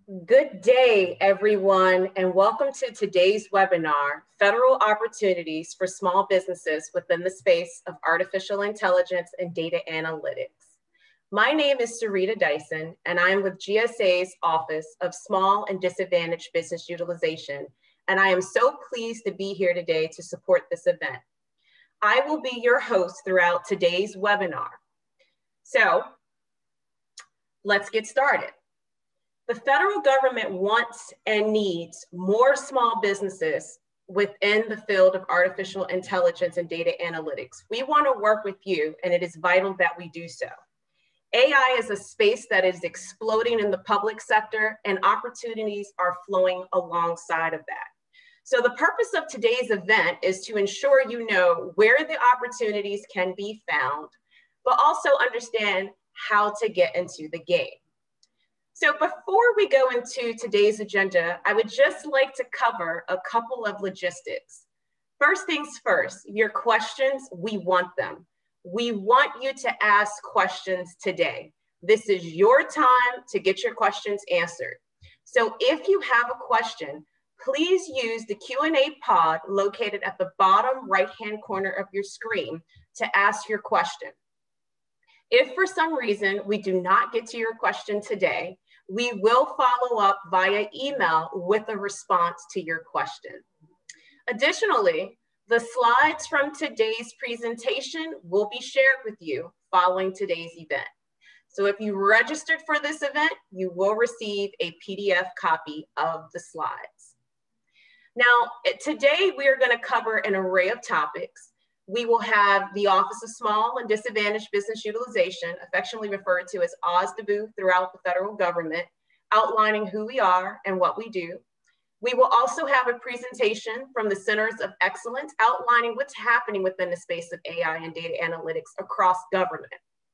Good day, everyone, and welcome to today's webinar, Federal Opportunities for Small Businesses Within the Space of Artificial Intelligence and Data Analytics. My name is Sarita Dyson, and I am with GSA's Office of Small and Disadvantaged Business Utilization, and I am so pleased to be here today to support this event. I will be your host throughout today's webinar. So, let's get started. The federal government wants and needs more small businesses within the field of artificial intelligence and data analytics. We want to work with you, and it is vital that we do so. AI is a space that is exploding in the public sector, and opportunities are flowing alongside of that. So the purpose of today's event is to ensure you know where the opportunities can be found, but also understand how to get into the game. So before we go into today's agenda, I would just like to cover a couple of logistics. First things first, your questions, we want them. We want you to ask questions today. This is your time to get your questions answered. So if you have a question, please use the Q&A pod located at the bottom right-hand corner of your screen to ask your question. If for some reason we do not get to your question today, we will follow up via email with a response to your question. Additionally, the slides from today's presentation will be shared with you following today's event. So if you registered for this event, you will receive a PDF copy of the slides. Now, today we are going to cover an array of topics. We will have the Office of Small and Disadvantaged Business Utilization, affectionately referred to as OSDBU throughout the federal government, outlining who we are and what we do. We will also have a presentation from the Centers of Excellence outlining what's happening within the space of AI and data analytics across government.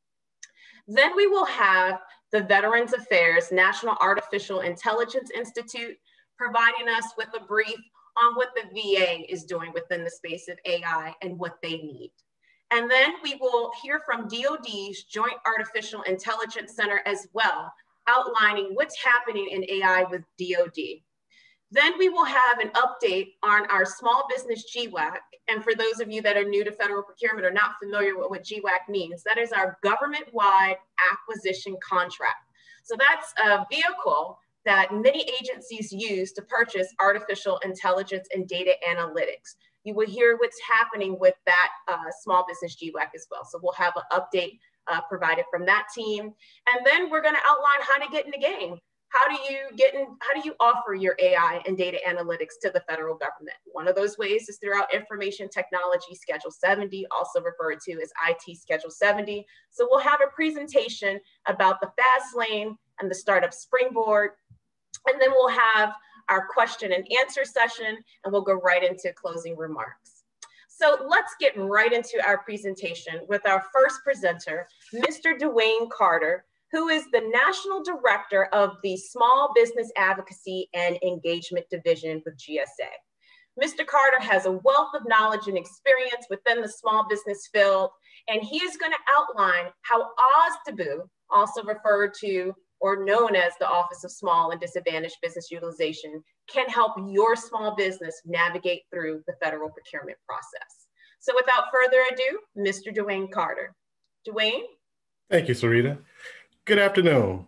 Then we will have the Veterans Affairs National Artificial Intelligence Institute providing us with a brief on what the VA is doing within the space of AI and what they need. And then we will hear from DoD's Joint Artificial Intelligence Center as well, outlining what's happening in AI with DoD. Then we will have an update on our small business GWAC. And for those of you that are new to federal procurement or not familiar with what GWAC means, that is our government-wide acquisition contract. So that's a vehicle that many agencies use to purchase artificial intelligence and data analytics. You will hear what's happening with that small business GWAC as well. So we'll have an update provided from that team. And then we're gonna outline how to get in the game. How do you offer your AI and data analytics to the federal government? One of those ways is through our Information Technology Schedule 70, also referred to as IT Schedule 70. So we'll have a presentation about the fast lane and the startup springboard. And then we'll have our question and answer session, and we'll go right into closing remarks. So let's get right into our presentation with our first presenter, Mr. Dwayne Carter, who is the National Director of the Small Business Advocacy and Engagement Division with GSA. Mr. Carter has a wealth of knowledge and experience within the small business field, and he is going to outline how OSDBU, also referred to or known as the Office of Small and Disadvantaged Business Utilization, can help your small business navigate through the federal procurement process. So without further ado, Mr. Dwayne Carter. Dwayne? Thank you, Sarita. Good afternoon.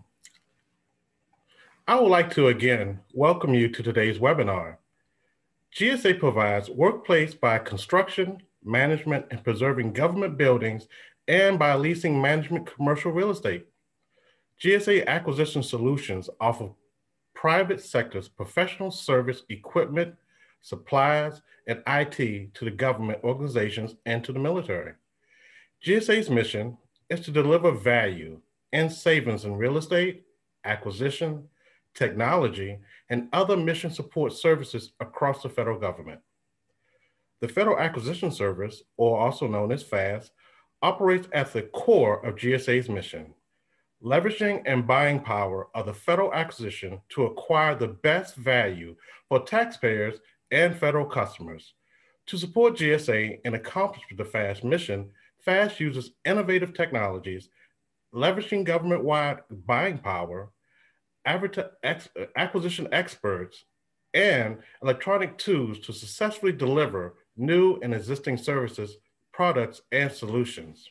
I would like to again welcome you to today's webinar. GSA provides workplace by construction, management, and preserving government buildings, and by leasing management commercial real estate. GSA Acquisition Solutions offer private sector's professional service equipment, supplies, and IT to the government organizations and to the military. GSA's mission is to deliver value and savings in real estate, acquisition, technology, and other mission support services across the federal government. The Federal Acquisition Service, or also known as FAS, operates at the core of GSA's mission, leveraging and buying power of the federal acquisition to acquire the best value for taxpayers and federal customers. To support GSA in accomplishing the FAS mission, FAS uses innovative technologies, leveraging government-wide buying power, acquisition experts, and electronic tools to successfully deliver new and existing services, products, and solutions.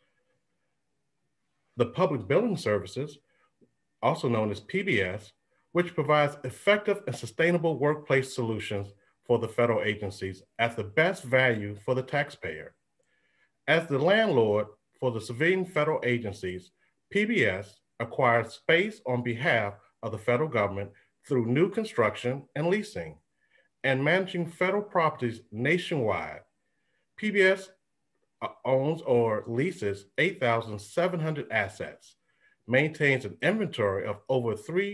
The Public Building Services, also known as PBS, which provides effective and sustainable workplace solutions for the federal agencies at the best value for the taxpayer. As the landlord for the civilian federal agencies, PBS acquires space on behalf of the federal government through new construction and leasing, and managing federal properties nationwide. PBS owns or leases 8,700 assets, maintains an inventory of over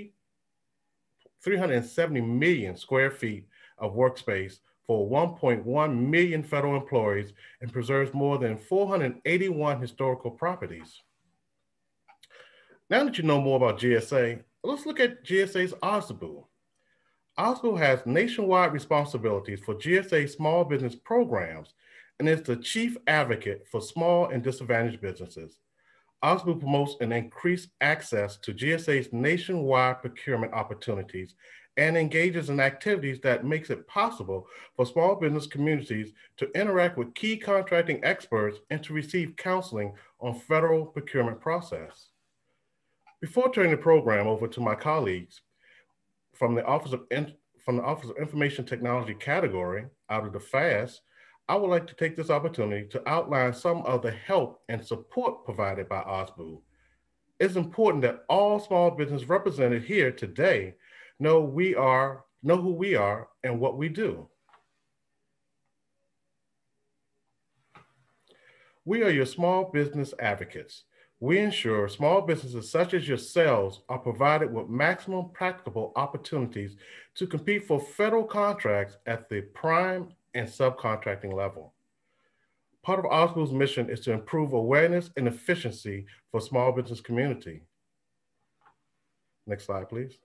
370 million square feet of workspace for 1.1 million federal employees, and preserves more than 481 historical properties. Now that you know more about GSA, let's look at GSA's OSDBU. OSDBU has nationwide responsibilities for GSA small business programs and is the chief advocate for small and disadvantaged businesses. OSDBU promotes an increased access to GSA's nationwide procurement opportunities and engages in activities that makes it possible for small business communities to interact with key contracting experts and to receive counseling on federal procurement process. Before turning the program over to my colleagues from the Office of Information Technology category out of the FAST, I would like to take this opportunity to outline some of the help and support provided by OSDBU. It's important that all small business represented here today know who we are and what we do. We are your small business advocates. We ensure small businesses such as yourselves are provided with maximum practicable opportunities to compete for federal contracts at the prime and subcontracting level. Part of OSDBU's mission is to improve awareness and efficiency for small business community. Next slide, please.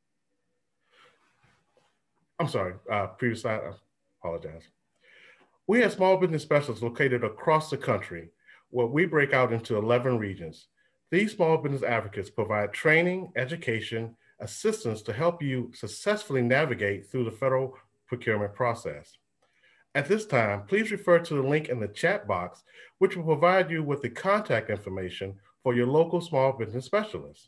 I'm sorry, previous slide, I apologize. We have small business specialists located across the country where we break out into 11 regions. These small business advocates provide training, education, assistance to help you successfully navigate through the federal procurement process. At this time, please refer to the link in the chat box, which will provide you with the contact information for your local small business specialist.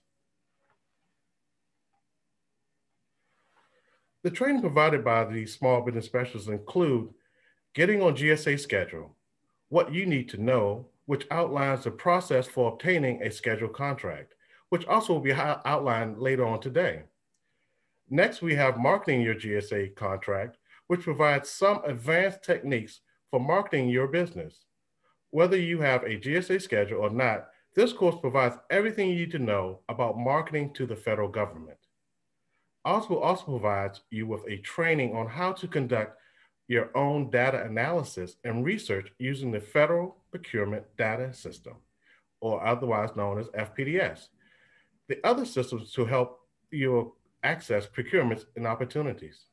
The training provided by these small business specialists include getting on GSA schedule, what you need to know, which outlines the process for obtaining a scheduled contract, which also will be outlined later on today. Next, we have marketing your GSA contract, which provides some advanced techniques for marketing your business. Whether you have a GSA schedule or not, this course provides everything you need to know about marketing to the federal government. Also provides you with a training on how to conduct your own data analysis and research using the Federal Procurement Data System, or otherwise known as FPDS. The other systems to help you access procurements and opportunities.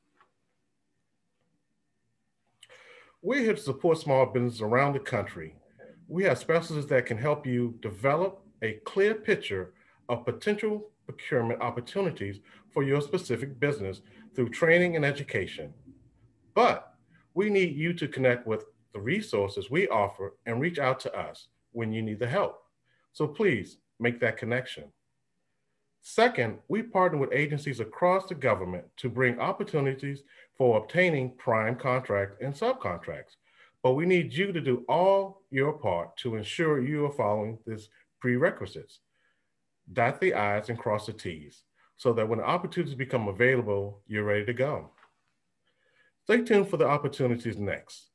We're here to support small businesses around the country. We have specialists that can help you develop a clear picture of potential procurement opportunities for your specific business through training and education. But we need you to connect with the resources we offer and reach out to us when you need the help. So please make that connection. Second, we partner with agencies across the government to bring opportunities for obtaining prime contracts and subcontracts. But we need you to do all your part to ensure you are following these prerequisites. Dot the I's and cross the T's so that when the opportunities become available, you're ready to go. Stay tuned for the opportunities next.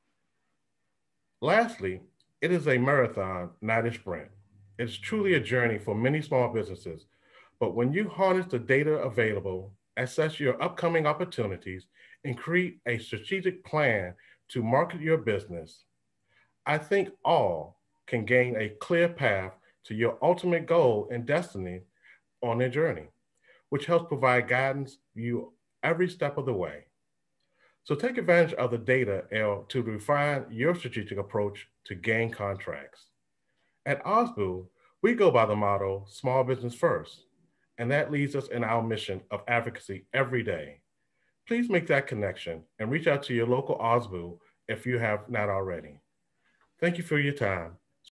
Lastly, it is a marathon, not a sprint. It's truly a journey for many small businesses, but when you harness the data available, assess your upcoming opportunities, and create a strategic plan to market your business, I think all can gain a clear path to your ultimate goal and destiny on their journey, which helps provide guidance you every step of the way. So take advantage of the data to refine your strategic approach to gain contracts. At OSDBU, we go by the motto, small business first. and that leads us in our mission of advocacy every day. Please make that connection and reach out to your local OSDBU if you have not already. Thank you for your time.